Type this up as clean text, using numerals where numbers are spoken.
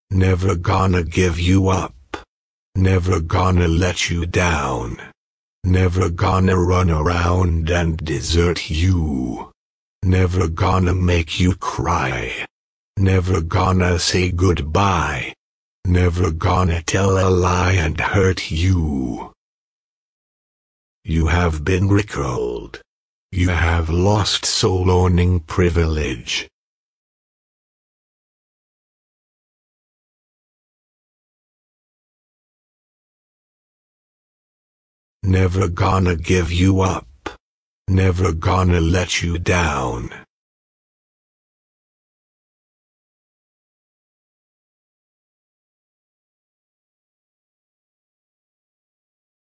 Never gonna give you up. Never gonna let you down. Never gonna run around and desert you. Never gonna make you cry. Never gonna say goodbye. Never gonna tell a lie and hurt you. You have been rickrolled. You have lost soul owning privilege. Never gonna give you up. Never gonna let you down.